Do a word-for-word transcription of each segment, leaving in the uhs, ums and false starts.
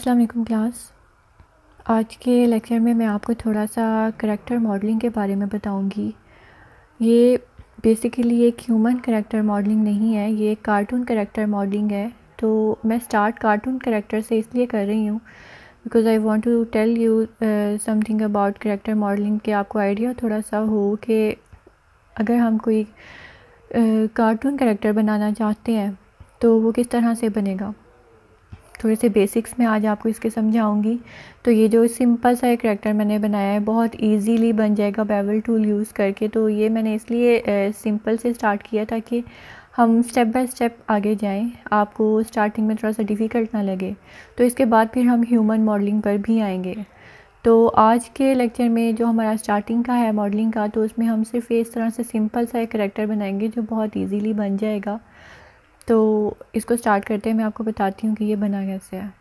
अस्सलाम वालेकुम क्लास। आज के लेक्चर में मैं आपको थोड़ा सा करैक्टर मॉडलिंग के बारे में बताऊंगी। ये बेसिकली एक ह्यूमन करैक्टर मॉडलिंग नहीं है, ये एक कार्टून करैक्टर मॉडलिंग है। तो मैं स्टार्ट कार्टून करैक्टर से इसलिए कर रही हूँ because I want to tell you something about character modelling, कि आपको आइडिया थोड़ा सा हो कि अगर हम कोई कार्टून करैक्टर बनाना चाहते हैं तो वो किस तरह से बनेगा। थोड़े से बेसिक्स में आज आपको इसके समझाऊंगी। तो ये जो सिंपल सा एक करैक्टर मैंने बनाया है बहुत इजीली बन जाएगा बेवल टूल यूज़ करके। तो ये मैंने इसलिए सिंपल से स्टार्ट किया ताकि हम स्टेप बाय स्टेप आगे जाएं, आपको स्टार्टिंग में थोड़ा सा डिफ़िकल्ट ना लगे। तो इसके बाद फिर हम ह्यूमन मॉडलिंग पर भी आएंगे। तो आज के लेक्चर में जो हमारा स्टार्टिंग का है मॉडलिंग का, तो उसमें हम सिर्फ इस तरह से सिंपल सा एक करैक्टर बनाएंगे जो बहुत ईजीली बन जाएगा। तो इसको स्टार्ट करते हैं, मैं आपको बताती हूँ कि ये बना कैसे है।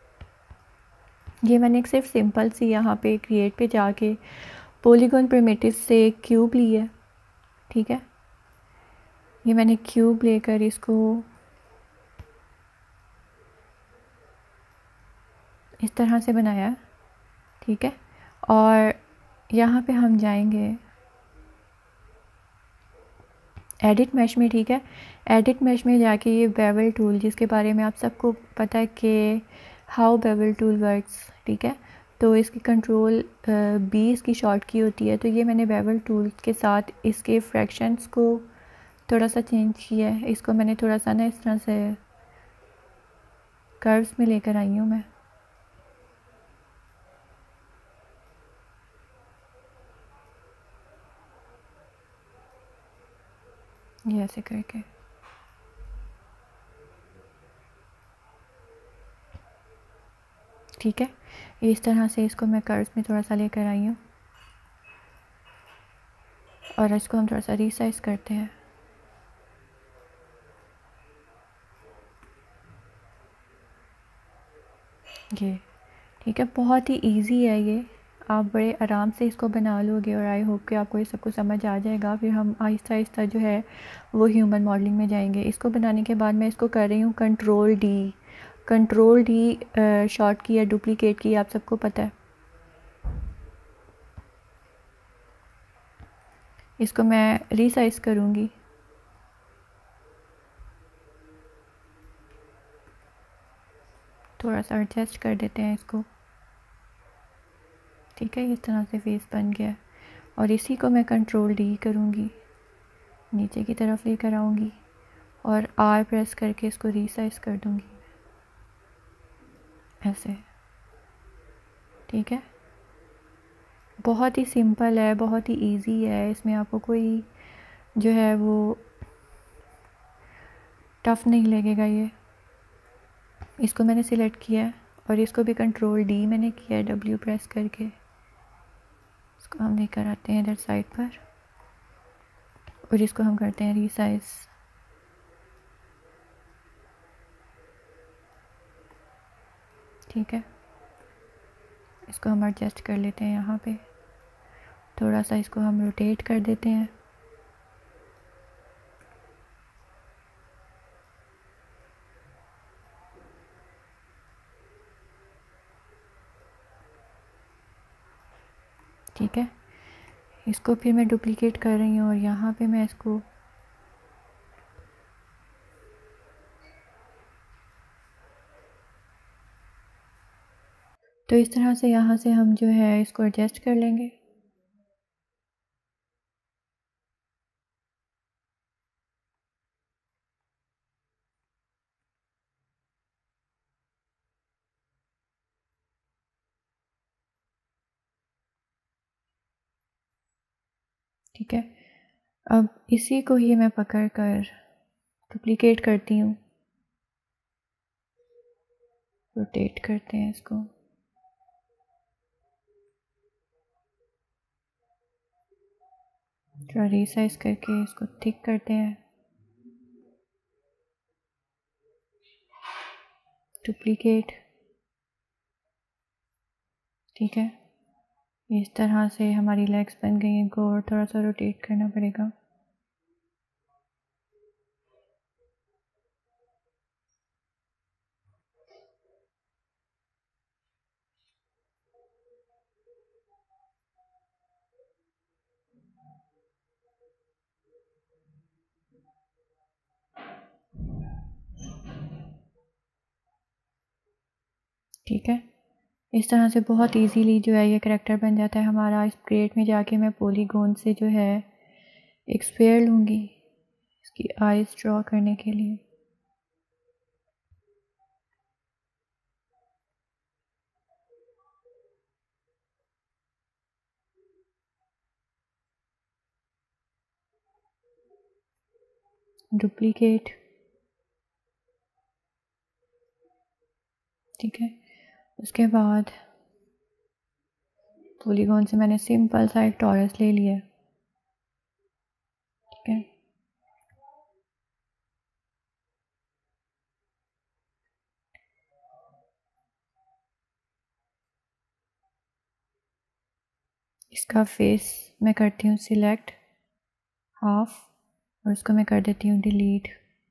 ये मैंने एक सिर्फ सिंपल सी यहाँ पे क्रिएट पे जाके पॉलीगॉन प्रिमिटिव से एक क्यूब ली है। ठीक है, ये मैंने क्यूब लेकर इसको इस तरह से बनाया है। ठीक है, और यहाँ पे हम जाएंगे एडिट मैश में। ठीक है, एडिट मैश में जाके ये बेवल टूल, जिसके बारे में आप सबको पता है कि हाउ बेवल टूल वर्क्स। ठीक है, तो इसकी कंट्रोल बी इसकी शॉर्ट की होती है। तो ये मैंने बेवल टूल के साथ इसके फ्रैक्शंस को थोड़ा सा चेंज किया है। इसको मैंने थोड़ा सा ना इस तरह से कर्व्स में लेकर आई हूँ मैं, ये ऐसे करके। ठीक है, इस तरह से इसको मैं कर्व्स में थोड़ा सा लेकर आई हूँ और इसको हम थोड़ा सा रीसाइज करते हैं। ये ठीक है, बहुत ही इजी है ये, आप बड़े आराम से इसको बना लोगे और आई होप कि आपको ये सब कुछ समझ आ जाएगा। फिर हम आहिस्ता आहिस्ता जो है वो ह्यूमन मॉडलिंग में जाएंगे। इसको बनाने के बाद मैं इसको कर रही हूँ control D. Control D short की या डुप्लीकेट की, आप सबको पता है। इसको मैं रीसाइज करूँगी। थोड़ा सा एडजस्ट कर देते हैं इसको। ठीक है, इस तरह से फेस बन गया और इसी को मैं कंट्रोल डी करूँगी, नीचे की तरफ लेकर आऊँगी और आर प्रेस करके इसको रीसाइज कर दूँगी ऐसे। ठीक है, बहुत ही सिंपल है, बहुत ही इजी है, इसमें आपको कोई जो है वो टफ़ नहीं लगेगा। ये इसको मैंने सिलेक्ट किया है और इसको भी कंट्रोल डी मैंने किया है डब्ल्यू प्रेस करके। इसको हम लेकर आते हैं इधर साइड पर और इसको हम करते हैं रीसाइज। ठीक है, इसको हम एडजस्ट कर लेते हैं यहाँ पे, थोड़ा सा इसको हम रोटेट कर देते हैं। ठीक है, इसको फिर मैं डुप्लीकेट कर रही हूँ और यहाँ पे मैं इसको तो इस तरह से यहाँ से हम जो है इसको एडजस्ट कर लेंगे। ठीक है, अब इसी को ही मैं पकड़ कर डुप्लीकेट करती हूँ, रोटेट करते हैं इसको। थोड़ा रीसाइज करके इसको थिक करते हैं, डुप्लीकेट। ठीक है, इस तरह से हमारी लेग्स बन गई, इनको और थोड़ा सा रोटेट करना पड़ेगा। ठीक है, इस तरह से बहुत इजीली जो है ये करेक्टर बन जाता है हमारा। इस क्रिएट में जाके मैं पॉलीगॉन से जो है एक स्फीयर लूँगी इसकी आईज ड्रॉ करने के लिए। डुप्लीकेट, ठीक है। उसके बाद पॉलीगॉन से मैंने सिंपल सा एक टॉरस ले लिया, ठीक है। इसका फेस मैं करती हूँ सिलेक्ट हाफ और उसको मैं कर देती हूँ डिलीट।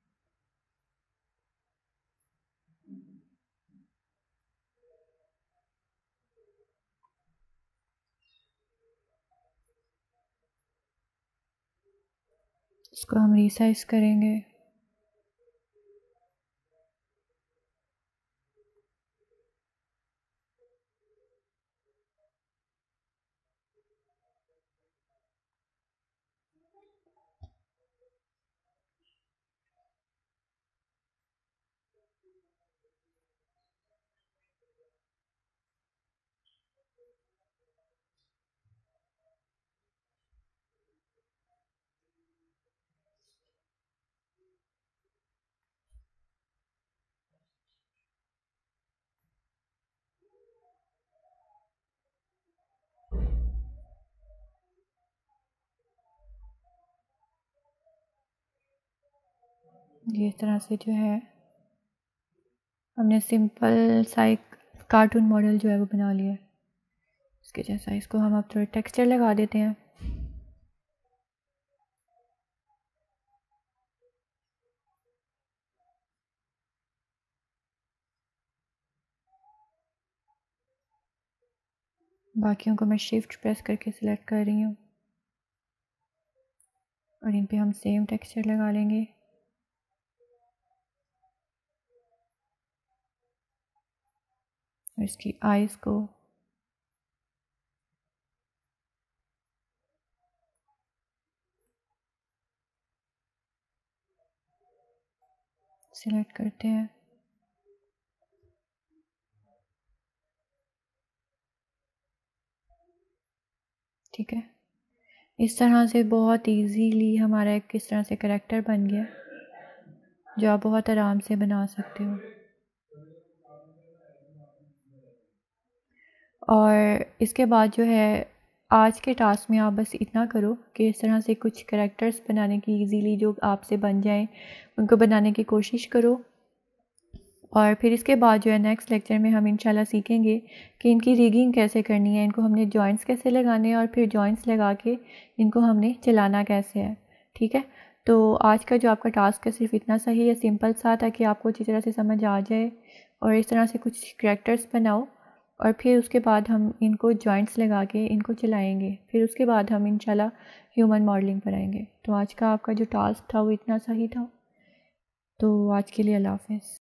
इसको हम रिसाइज करेंगे। ये इस तरह से जो है हमने सिंपल सा एक कार्टून मॉडल जो है वो बना लिया है इसके जैसा। इसको हम अब थोड़ा टेक्सचर लगा देते हैं। बाकियों को मैं शिफ्ट प्रेस करके सिलेक्ट कर रही हूँ और इन पे हम सेम टेक्सचर लगा लेंगे। और इसकी आईज को सिलेक्ट करते हैं, ठीक है। इस तरह से बहुत इजीली हमारा एक किस तरह से करेक्टर बन गया जो आप बहुत आराम से बना सकते हो। और इसके बाद जो है आज के टास्क में आप बस इतना करो कि इस तरह से कुछ करेक्टर्स बनाने की इजीली जो आपसे बन जाएं उनको बनाने की कोशिश करो। और फिर इसके बाद जो है नेक्स्ट लेक्चर में हम इंशाल्लाह सीखेंगे कि इनकी रिगिंग कैसे करनी है, इनको हमने जॉइंट्स कैसे लगाने हैं और फिर जॉइंट्स लगा के इनको हमने चलाना कैसे है, ठीक है। तो आज का जो आपका टास्क है सिर्फ इतना सा ही है, सिंपल सा, ताकि आपको अच्छी तरह से समझ आ जाए। और इस तरह से कुछ करैक्टर्स बनाओ और फिर उसके बाद हम इनको जॉइंट्स लगा के इनको चलाएँगे। फिर उसके बाद हम इंशाल्लाह ह्यूमन मॉडलिंग पर आएँगे। तो आज का आपका जो टास्क था वो इतना सा ही था। तो आज के लिए अल्लाह हाफ़िज़।